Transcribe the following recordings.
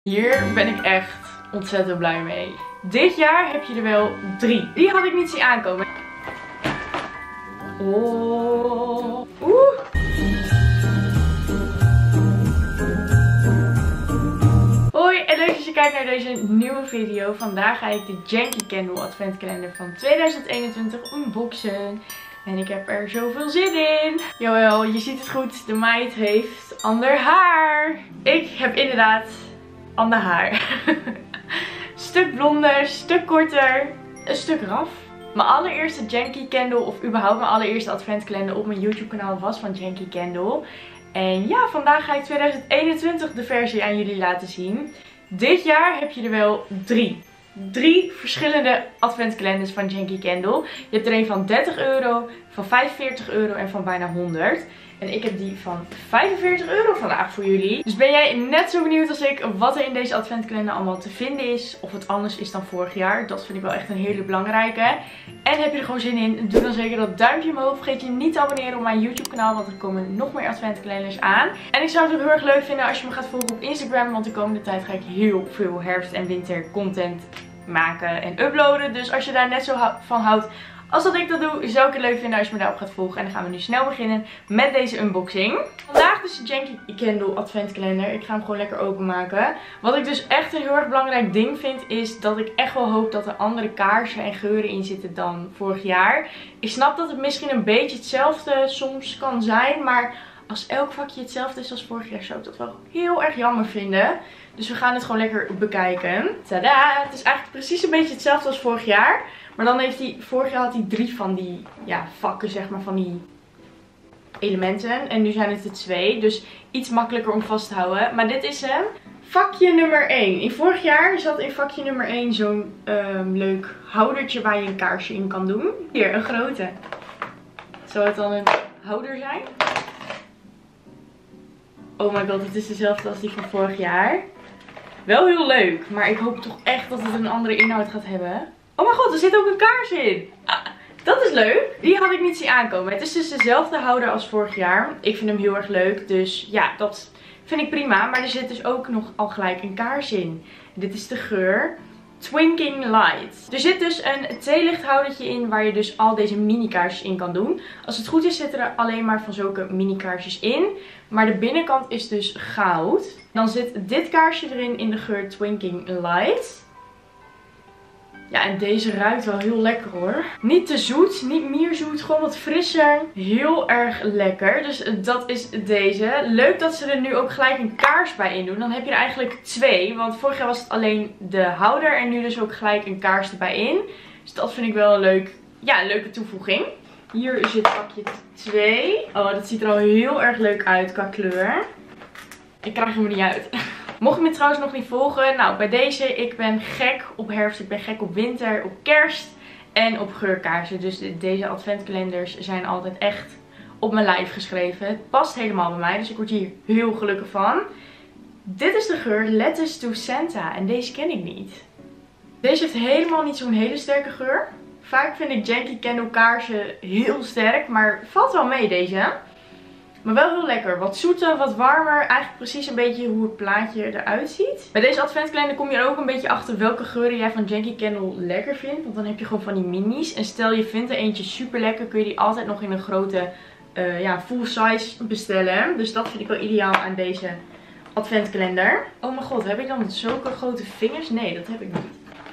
Hier ben ik echt ontzettend blij mee. Dit jaar heb je er wel 3. Die had ik niet zien aankomen. Oh. Oeh. Hoi en leuk dat je kijkt naar deze nieuwe video. Vandaag ga ik de Yankee Candle adventkalender van 2021 unboxen. En ik heb er zoveel zin in. Jawel, je ziet het goed. De meid heeft ander haar. Ik heb inderdaad ander haar. Stuk blonder, stuk korter, een stuk raf. Mijn allereerste Yankee Candle, of überhaupt mijn allereerste adventkalender op mijn YouTube kanaal was van Yankee Candle. En ja, vandaag ga ik 2021 de versie aan jullie laten zien. Dit jaar heb je er wel 3. 3 verschillende adventkalenders van Yankee Candle. Je hebt er een van 30 euro, van 45 euro en van bijna 100. En ik heb die van 45 euro vandaag voor jullie. Dus ben jij net zo benieuwd als ik wat er in deze adventkalender allemaal te vinden is? Of het anders is dan vorig jaar? Dat vind ik wel echt een hele belangrijke. En heb je er gewoon zin in? Doe dan zeker dat duimpje omhoog. Vergeet je niet te abonneren op mijn YouTube kanaal, want er komen nog meer adventkalenders aan. En ik zou het ook heel erg leuk vinden als je me gaat volgen op Instagram, want de komende tijd ga ik heel veel herfst- en winter content maken en uploaden. Dus als je daar net zo van houdt als dat ik dat doe, zou ik het leuk vinden als je me daarop gaat volgen. En dan gaan we nu snel beginnen met deze unboxing. Vandaag dus de Yankee Candle adventkalender. Ik ga hem gewoon lekker openmaken. Wat ik dus echt een heel erg belangrijk ding vind, is dat ik echt wel hoop dat er andere kaarsen en geuren in zitten dan vorig jaar. Ik snap dat het misschien een beetje hetzelfde soms kan zijn, maar als elk vakje hetzelfde is als vorig jaar, zou ik dat wel heel erg jammer vinden. Dus we gaan het gewoon lekker bekijken. Tadaa! Het is eigenlijk precies een beetje hetzelfde als vorig jaar. Maar dan heeft hij, vorig jaar had hij 3 van die vakken, zeg maar, van die elementen. En nu zijn het er 2. Dus iets makkelijker om vast te houden. Maar dit is hem. Vakje nummer 1. In vorig jaar zat in vakje nummer 1 zo'n leuk houdertje waar je een kaarsje in kan doen. Hier, een grote. Zou het dan een houder zijn? Oh my god, het is dezelfde als die van vorig jaar. Wel heel leuk, maar ik hoop toch echt dat het een andere inhoud gaat hebben. Oh mijn god, er zit ook een kaars in. Dat is leuk. Die had ik niet zien aankomen. Het is dus dezelfde houder als vorig jaar. Ik vind hem heel erg leuk, dus ja, dat vind ik prima. Maar er zit dus ook nog al gelijk een kaars in. Dit is de geur Twinkling Light. Er zit dus een theelichthoudertje in waar je dus al deze mini kaarsjes in kan doen. Als het goed is zitten er alleen maar van zulke mini kaarsjes in. Maar de binnenkant is dus goud. Dan zit dit kaarsje erin in de geur Twinkling Light. Ja, en deze ruikt wel heel lekker hoor. Niet te zoet, niet meer zoet, gewoon wat frisser. Heel erg lekker. Dus dat is deze. Leuk dat ze er nu ook gelijk een kaars bij in doen. Dan heb je er eigenlijk 2. Want vorig jaar was het alleen de houder en nu dus ook gelijk een kaars erbij in. Dus dat vind ik wel een leuke toevoeging. Hier zit pakje 2. Oh, dat ziet er al heel erg leuk uit qua kleur. Ik krijg hem er niet uit. Mocht je me trouwens nog niet volgen, nou bij deze, ik ben gek op herfst, ik ben gek op winter, op kerst en op geurkaarsen. Dus deze adventkalenders zijn altijd echt op mijn lijf geschreven. Het past helemaal bij mij, dus ik word hier heel gelukkig van. Dit is de geur Letters to Santa en deze ken ik niet. Deze heeft helemaal niet zo'n hele sterke geur. Vaak vind ik Yankee Candle kaarsen heel sterk, maar valt wel mee deze. Maar wel heel lekker. Wat zoeter, wat warmer. Eigenlijk precies een beetje hoe het plaatje eruit ziet. Bij deze adventkalender kom je er ook een beetje achter welke geuren jij van Yankee Candle lekker vindt. Want dan heb je gewoon van die minis. En stel je vindt er eentje super lekker, kun je die altijd nog in een grote full size bestellen. Dus dat vind ik wel ideaal aan deze adventkalender. Oh mijn god, heb ik dan zulke grote vingers? Nee, dat heb ik niet.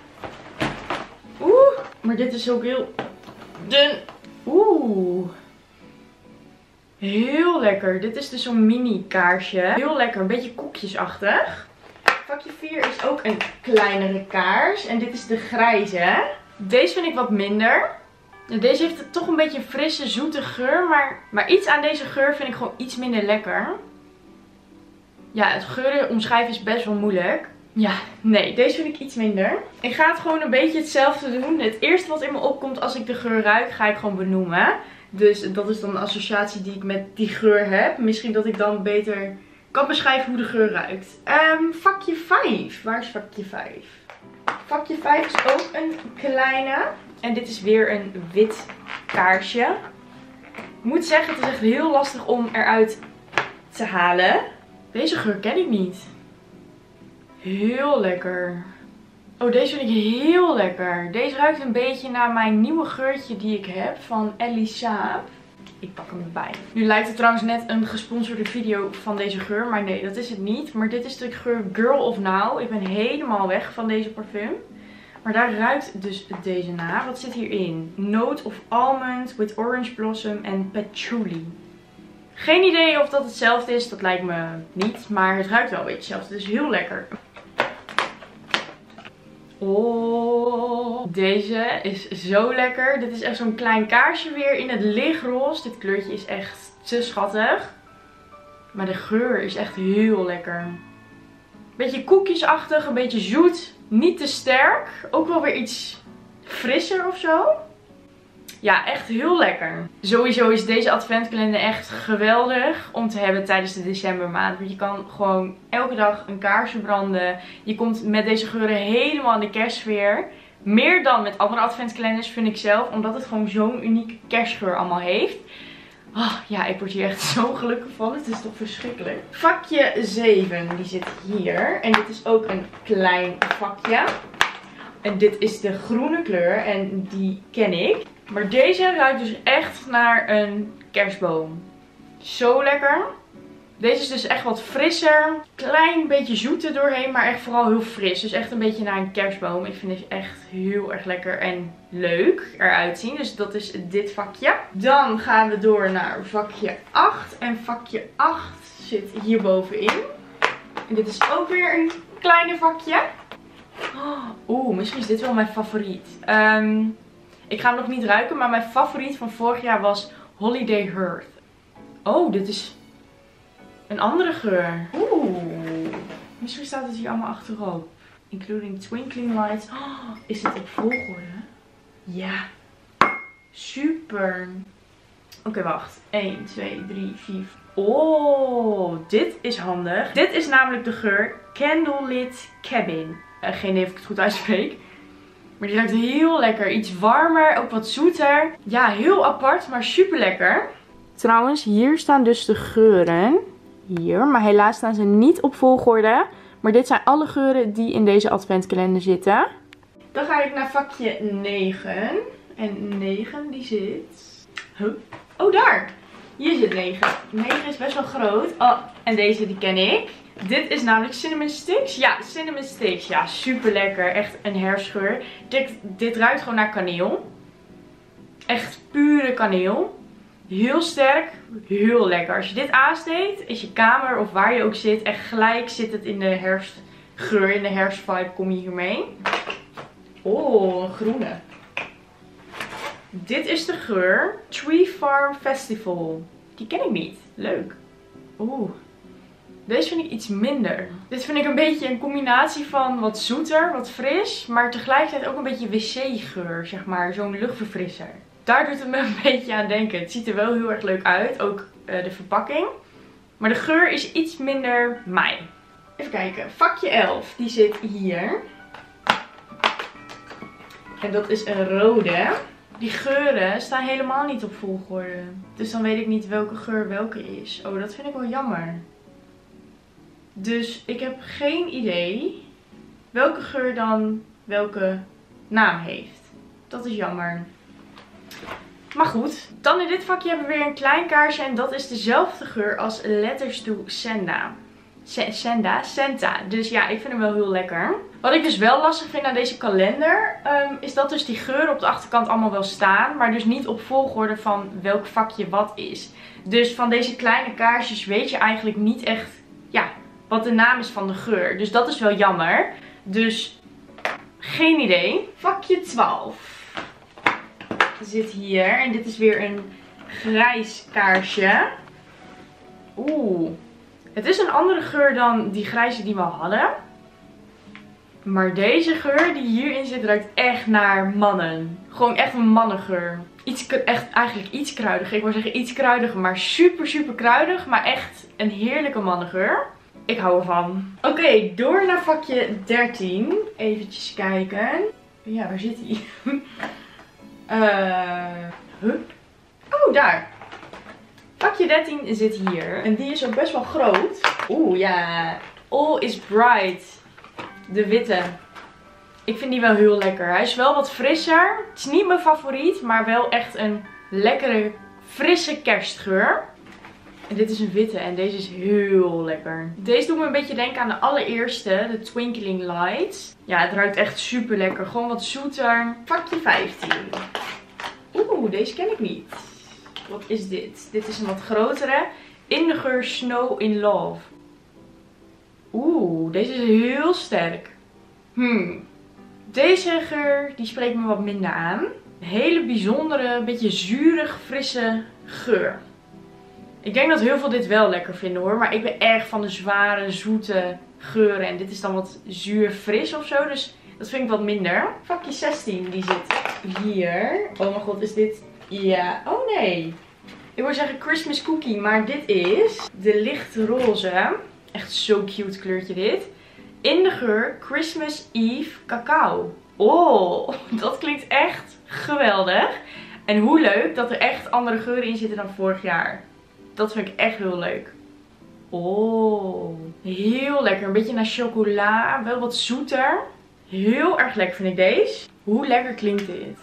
Oeh, maar dit is ook heel dun. Oeh. Heel lekker. Dit is dus zo'n mini kaarsje. Heel lekker. Een beetje koekjesachtig. Vakje 4 is ook een kleinere kaars. En dit is de grijze. Deze vind ik wat minder. Deze heeft toch een beetje een frisse, zoete geur. Maar iets aan deze geur vind ik gewoon iets minder lekker. Ja, het geuren omschrijven is best wel moeilijk. Ja, nee, deze vind ik iets minder. Ik ga het gewoon een beetje hetzelfde doen. Het eerste wat in me opkomt als ik de geur ruik, ga ik gewoon benoemen. Dus dat is dan een associatie die ik met die geur heb. Misschien dat ik dan beter kan beschrijven hoe de geur ruikt. Vakje 5. Waar is vakje 5? Vakje 5 is ook een kleine. En dit is weer een wit kaarsje. Ik moet zeggen, het is echt heel lastig om eruit te halen. Deze geur ken ik niet. Heel lekker. Oh, deze vind ik heel lekker. Deze ruikt een beetje naar mijn nieuwe geurtje die ik heb van Ellie Saab. Ik pak hem erbij. Nu lijkt het trouwens net een gesponsorde video van deze geur. Maar nee, dat is het niet. Maar dit is de geur Girl of Now. Ik ben helemaal weg van deze parfum. Maar daar ruikt dus deze naar. Wat zit hierin? Note of almond with orange blossom en patchouli. Geen idee of dat hetzelfde is. Dat lijkt me niet. Maar het ruikt wel een beetje hetzelfde. Het is heel lekker. Oh, deze is zo lekker. Dit is echt zo'n klein kaarsje weer in het lichtroze. Dit kleurtje is echt te schattig. Maar de geur is echt heel lekker. Beetje koekjesachtig, een beetje zoet. Niet te sterk. Ook wel weer iets frisser of zo. Ja, echt heel lekker. Sowieso is deze adventkalender echt geweldig om te hebben tijdens de decembermaand. Want je kan gewoon elke dag een kaarsje branden. Je komt met deze geuren helemaal in de kerstsfeer. Meer dan met andere adventkalenders vind ik zelf. Omdat het gewoon zo'n unieke kerstgeur allemaal heeft. Oh, ja, ik word hier echt zo gelukkig van. Het is toch verschrikkelijk. Vakje 7, die zit hier. En dit is ook een klein vakje. En dit is de groene kleur en die ken ik. Maar deze ruikt dus echt naar een kerstboom. Zo lekker. Deze is dus echt wat frisser. Klein beetje zoete doorheen, maar echt vooral heel fris. Dus echt een beetje naar een kerstboom. Ik vind deze echt heel erg lekker en leuk eruit zien. Dus dat is dit vakje. Dan gaan we door naar vakje 8. En vakje 8 zit hier bovenin. En dit is ook weer een kleine vakje. Oeh, misschien is dit wel mijn favoriet. Ik ga hem nog niet ruiken, maar mijn favoriet van vorig jaar was Holiday Hearth. Oh, dit is een andere geur. Oeh, misschien staat het hier allemaal achterop. Including twinkling lights. Oh, is dit op volgorde? Ja. Super. Oké, wacht. 1, 2, 3, 4. Oh, dit is handig. Dit is namelijk de geur Candlelit Cabin. Geen idee of ik het goed uitspreek. Maar die ruikt heel lekker. Iets warmer, ook wat zoeter. Ja, heel apart, maar super lekker. Trouwens, hier staan dus de geuren. Hier, maar helaas staan ze niet op volgorde. Maar dit zijn alle geuren die in deze adventkalender zitten. Dan ga ik naar vakje 9. En 9 die zit... Huh? Oh, daar! Hier zit 9. 9 is best wel groot. Oh, en deze die ken ik. Dit is namelijk Cinnamon Sticks. Ja, Cinnamon Sticks. Ja, super lekker. Echt een herfstgeur. Dit ruikt gewoon naar kaneel. Echt pure kaneel. Heel sterk. Heel lekker. Als je dit aansteekt, is je kamer of waar je ook zit, echt gelijk zit het in de herfstgeur. In de herfstvibe kom je hiermee. Oh, een groene. Dit is de geur Tree Farm Festival. Die ken ik niet. Leuk. Oeh. Deze vind ik iets minder. Dit vind ik een beetje een combinatie van wat zoeter, wat fris. Maar tegelijkertijd ook een beetje wc-geur, zeg maar. Zo'n luchtverfrisser. Daar doet het me een beetje aan denken. Het ziet er wel heel erg leuk uit. Ook de verpakking. Maar de geur is iets minder mij. Even kijken. Vakje 11. Die zit hier. En dat is een rode. Die geuren staan helemaal niet op volgorde. Dus dan weet ik niet welke geur welke is. Oh, dat vind ik wel jammer. Dus ik heb geen idee welke geur dan welke naam heeft. Dat is jammer. Maar goed, dan in dit vakje hebben we weer een klein kaarsje. En dat is dezelfde geur als Letters to Santa. Santa. Dus ja, ik vind hem wel heel lekker. Wat ik dus wel lastig vind aan deze kalender, is dat dus die geuren op de achterkant allemaal wel staan. Maar dus niet op volgorde van welk vakje wat is. Dus van deze kleine kaarsjes weet je eigenlijk niet echt, ja, wat de naam is van de geur. Dus dat is wel jammer. Dus geen idee. Vakje 12 zit hier. En dit is weer een grijs kaarsje. Oeh. Het is een andere geur dan die grijze die we hadden. Maar deze geur die hierin zit ruikt echt naar mannen. Gewoon echt een mannengeur. Eigenlijk iets kruidiger. Ik wou zeggen iets kruidiger, maar super super kruidig. Maar echt een heerlijke mannengeur. Ik hou ervan. Oké, door naar vakje 13. Eventjes kijken. Ja, waar zit hij? Oh, daar. Vakje 13 zit hier. En die is ook best wel groot. Oeh, ja. All is Bright. De witte. Ik vind die wel heel lekker. Hij is wel wat frisser. Het is niet mijn favoriet, maar wel echt een lekkere, frisse kerstgeur. En dit is een witte en deze is heel lekker. Deze doet me een beetje denken aan de allereerste, de Twinkling Lights. Ja, het ruikt echt super lekker. Gewoon wat zoeter. Vakje 15. Oeh, deze ken ik niet. Wat is dit? Dit is een wat grotere. In de geur Snow in Love. Oeh, deze is heel sterk. Deze geur, die spreekt me wat minder aan. Een hele bijzondere, beetje zuurig, frisse geur. Ik denk dat heel veel dit wel lekker vinden hoor. Maar ik ben erg van de zware, zoete geuren. En dit is dan wat zuur fris of zo. Dus dat vind ik wat minder. Vakje 16, die zit hier. Oh mijn god, is dit... Ja, oh nee. Ik wil zeggen Christmas Cookie, maar dit is de lichtroze. Echt zo'n cute kleurtje dit. In de geur Christmas Eve cacao. Oh, dat klinkt echt geweldig. En hoe leuk dat er echt andere geuren in zitten dan vorig jaar. Dat vind ik echt heel leuk. Oh, heel lekker. Een beetje naar chocola. Wel wat zoeter. Heel erg lekker vind ik deze. Hoe lekker klinkt dit?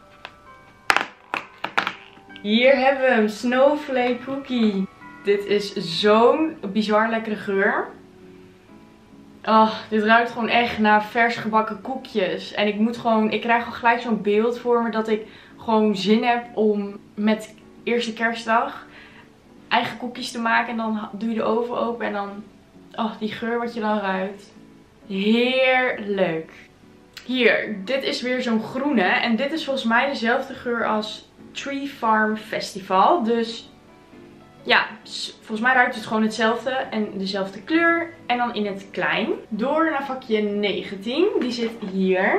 Hier hebben we hem. Snowflake Cookie. Dit is zo'n bizar lekkere geur. Oh, dit ruikt gewoon echt naar vers gebakken koekjes. En ik krijg al gelijk zo'n beeld voor me dat ik gewoon zin heb om met eerste kerstdag eigen koekjes te maken. En dan doe je de oven open en dan, oh, die geur wat je dan ruikt. Heerlijk. Hier, dit is weer zo'n groene. En dit is volgens mij dezelfde geur als Tree Farm Festival. Dus ja, volgens mij ruikt het gewoon hetzelfde en dezelfde kleur. En dan in het klein. Door naar vakje 19. Die zit hier.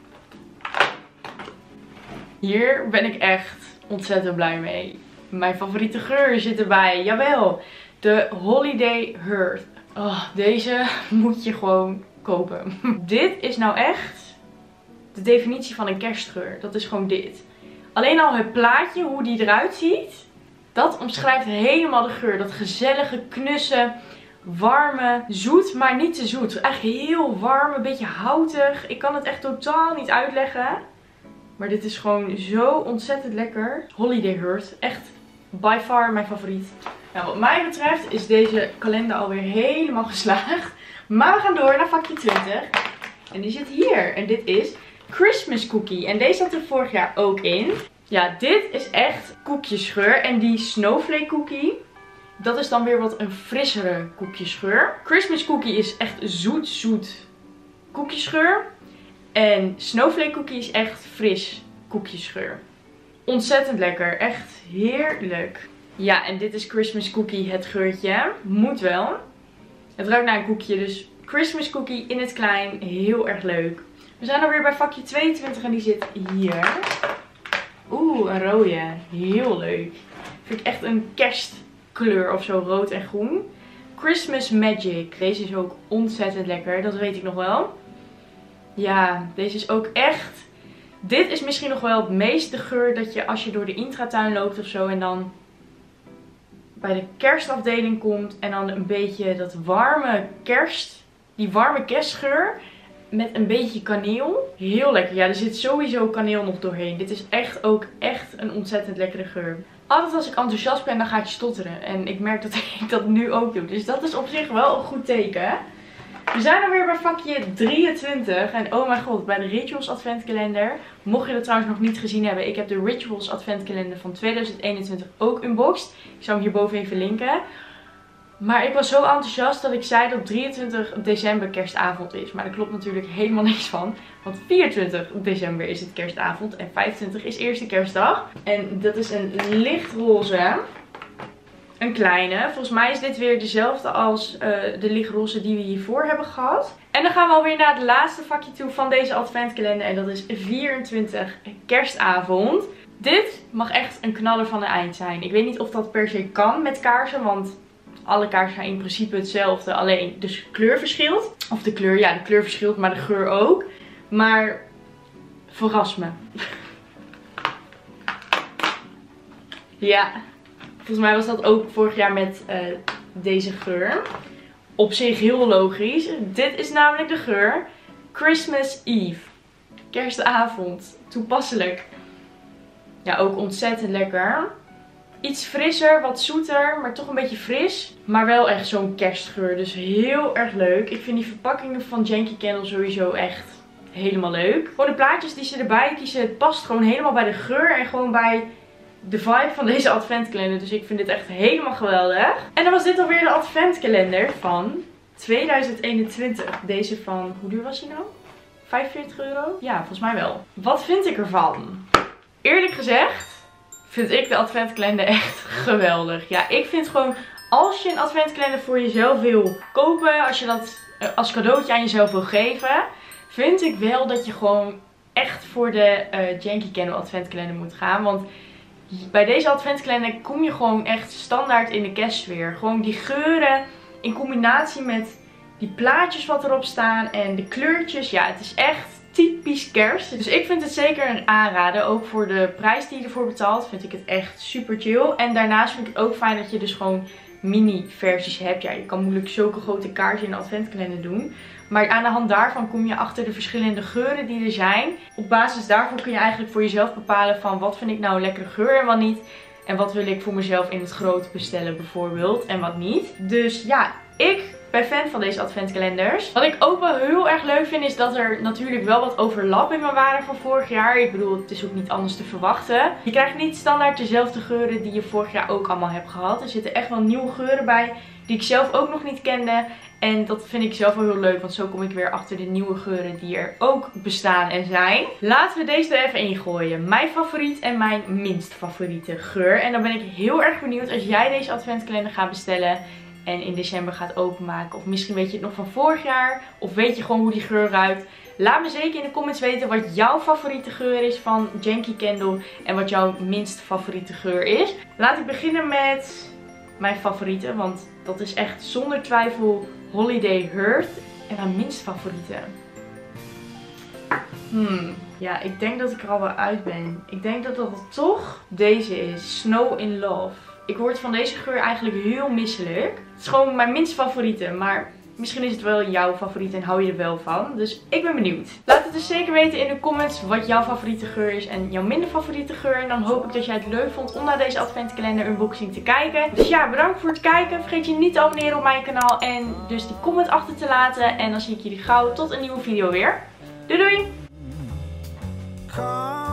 Hier ben ik echt ontzettend blij mee. Mijn favoriete geur zit erbij. Jawel. De Holiday Hearth. Oh, deze moet je gewoon kopen. Dit is nou echt de definitie van een kerstgeur. Dat is gewoon dit. Alleen al het plaatje, hoe die eruit ziet. Dat omschrijft helemaal de geur. Dat gezellige, knusse, warme, zoet, maar niet te zoet. Echt heel warm, een beetje houtig. Ik kan het echt totaal niet uitleggen. Maar dit is gewoon zo ontzettend lekker. Holiday Hearth. Echt by far mijn favoriet. Nou, wat mij betreft is deze kalender alweer helemaal geslaagd. Maar we gaan door naar vakje 20. En die zit hier. En dit is Christmas Cookie. En deze zat er vorig jaar ook in. Ja, dit is echt koekjesgeur. En die Snowflake Cookie, dat is dan weer wat een frissere koekjesgeur. Christmas Cookie is echt zoet koekjesgeur. En Snowflake Cookie is echt fris koekjesgeur. Ontzettend lekker. Echt heerlijk. Ja, en dit is Christmas Cookie, het geurtje. Moet wel. Het ruikt naar een koekje, dus Christmas Cookie in het klein. Heel erg leuk. We zijn alweer bij vakje 22 en die zit hier. Oeh, een rode. Heel leuk. Vind ik echt een kerstkleur of zo, rood en groen. Christmas Magic. Deze is ook ontzettend lekker, dat weet ik nog wel. Ja, deze is ook echt... Dit is misschien nog wel het meeste geur dat je als je door de intratuin loopt of zo en dan bij de kerstafdeling komt en dan een beetje dat warme die warme kerstgeur met een beetje kaneel. Heel lekker. Ja, er zit sowieso kaneel nog doorheen. Dit is echt ook echt een ontzettend lekkere geur. Altijd als ik enthousiast ben, dan ga ik stotteren. En ik merk dat ik dat nu ook doe. Dus dat is op zich wel een goed teken. We zijn alweer bij vakje 23. En oh mijn god, bij de Rituals adventkalender. Mocht je dat trouwens nog niet gezien hebben. Ik heb de Rituals adventkalender van 2021 ook unboxed. Ik zal hem hierboven even linken. Maar ik was zo enthousiast dat ik zei dat 23 december kerstavond is. Maar daar klopt natuurlijk helemaal niks van. Want 24 december is het kerstavond. En 25 is eerste kerstdag. En dat is een lichtroze. Een kleine. Volgens mij is dit weer dezelfde als de lichtroze die we hiervoor hebben gehad. En dan gaan we alweer naar het laatste vakje toe van deze adventkalender. En dat is 24 kerstavond. Dit mag echt een knaller van een eind zijn. Ik weet niet of dat per se kan met kaarsen. Want alle kaarsen zijn in principe hetzelfde. Alleen de kleur verschilt. Of de kleur, ja, de kleur verschilt, maar de geur ook. Maar verras me. Ja. Volgens mij was dat ook vorig jaar met deze geur. Op zich heel logisch. Dit is namelijk de geur Christmas Eve. Kerstavond. Toepasselijk. Ja, ook ontzettend lekker. Iets frisser, wat zoeter, maar toch een beetje fris. Maar wel echt zo'n kerstgeur. Dus heel erg leuk. Ik vind die verpakkingen van Yankee Candle sowieso echt helemaal leuk. Gewoon de plaatjes die ze erbij kiezen. Het past gewoon helemaal bij de geur en gewoon bij de vibe van deze adventkalender. Dus ik vind dit echt helemaal geweldig. En dan was dit alweer de adventkalender van 2021. Deze van, hoe duur was die nou? 45 euro? Ja, volgens mij wel. Wat vind ik ervan? Eerlijk gezegd vind ik de adventkalender echt geweldig. Ja, ik vind gewoon, als je een adventkalender voor jezelf wil kopen, als je dat als cadeautje aan jezelf wil geven, vind ik wel dat je gewoon echt voor de Yankee Candle adventkalender moet gaan. Want bij deze adventkalender kom je gewoon echt standaard in de kerstsfeer. Gewoon die geuren in combinatie met die plaatjes wat erop staan en de kleurtjes. Ja, het is echt typisch kerst. Dus ik vind het zeker een aanrader. Ook voor de prijs die je ervoor betaalt vind ik het echt super chill. En daarnaast vind ik het ook fijn dat je dus gewoon mini versies hebt. Ja, je kan moeilijk zulke grote kaartjes in de adventkalender doen. Maar aan de hand daarvan kom je achter de verschillende geuren die er zijn. Op basis daarvan kun je eigenlijk voor jezelf bepalen van wat vind ik nou een lekkere geur en wat niet. En wat wil ik voor mezelf in het groot bestellen bijvoorbeeld en wat niet. Dus ja, ik ben fan van deze adventkalenders. Wat ik ook wel heel erg leuk vind is dat er natuurlijk wel wat overlappingen waren van vorig jaar. Ik bedoel, het is ook niet anders te verwachten. Je krijgt niet standaard dezelfde geuren die je vorig jaar ook allemaal hebt gehad. Er zitten echt wel nieuwe geuren bij die ik zelf ook nog niet kende. En dat vind ik zelf wel heel leuk, want zo kom ik weer achter de nieuwe geuren die er ook bestaan en zijn. Laten we deze er even ingooien. Mijn favoriet en mijn minst favoriete geur. En dan ben ik heel erg benieuwd als jij deze adventkalender gaat bestellen en in december gaat openmaken. Of misschien weet je het nog van vorig jaar. Of weet je gewoon hoe die geur ruikt. Laat me zeker in de comments weten wat jouw favoriete geur is van Yankee Candle. En wat jouw minst favoriete geur is. Laat ik beginnen met mijn favoriete. Want dat is echt zonder twijfel Holiday Hearth. En mijn minst favoriete. Ja, ik denk dat ik er al wel uit ben. Ik denk dat dat toch deze is. Snow in Love. Ik word van deze geur eigenlijk heel misselijk. Het is gewoon mijn minst favoriete. Maar misschien is het wel jouw favoriet en hou je er wel van. Dus ik ben benieuwd. Laat het dus zeker weten in de comments wat jouw favoriete geur is en jouw minder favoriete geur. En dan hoop ik dat jij het leuk vond om naar deze adventkalender unboxing te kijken. Dus ja, bedankt voor het kijken. Vergeet je niet te abonneren op mijn kanaal en dus die comment achter te laten. En dan zie ik jullie gauw tot een nieuwe video weer. Doei doei!